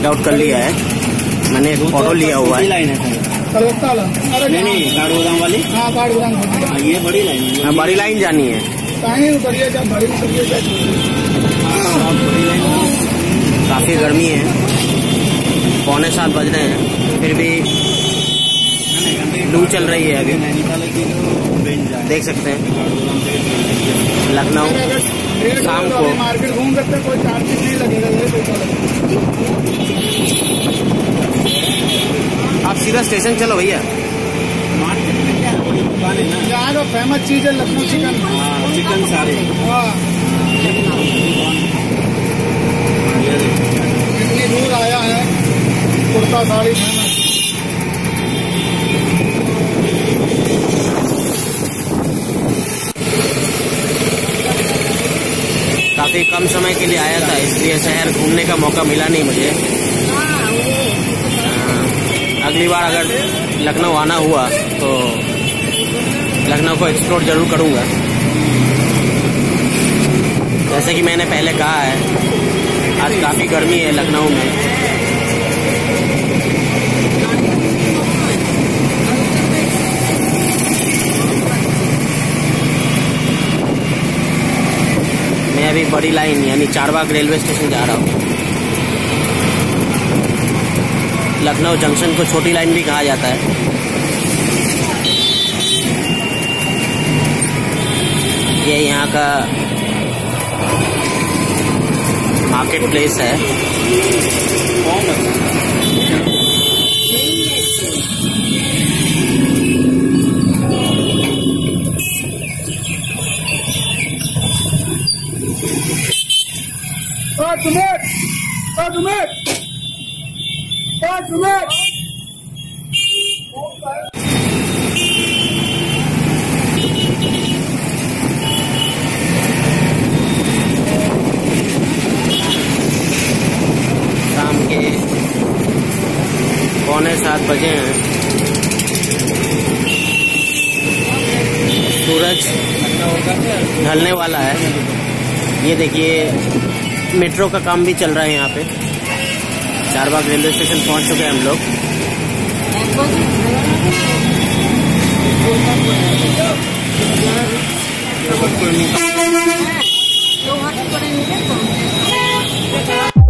Checkout कर लिया है, मैंने एक फोटो लिया हुआ है। लाइन है नहीं काठगोदाम वाली। हाँ काठगोदाम, ये बड़ी लाइन है। हाँ बड़ी लाइन जानी है। काफी गर्मी है, 6:45 बज रहे हैं, फिर भी लू चल रही है अभी। देख सकते हैं लखनऊ शाम को। मार्केट घूम सकते हैं, कोई चार्जेस नहीं लगेगा। आप सीधा स्टेशन चलो भैया। मार्केट में क्या यहाँ का फेमस चीज है लखनऊ चिकन। चिकन सारे इतनी दूर आया है, कुर्ता साड़ी फेमस। काफी कम समय के लिए आया था, इसलिए शहर घूमने का मौका मिला नहीं मुझे। अगली बार अगर लखनऊ आना हुआ तो लखनऊ को एक्सप्लोर जरूर करूंगा। जैसे कि मैंने पहले कहा है, आज काफी गर्मी है लखनऊ में। मैं अभी बड़ी लाइन यानी चारबाग रेलवे स्टेशन जा रहा हूँ। लखनऊ जंक्शन को छोटी लाइन भी कहा जाता है। ये यहाँ का मार्केट प्लेस है। शाम के 6:45 बजे हैं। सूरज ढलने वाला है। ये देखिए मेट्रो का काम भी चल रहा है यहाँ पे। चारबाग रेलवे स्टेशन पहुँच चुके हैं हम लोग।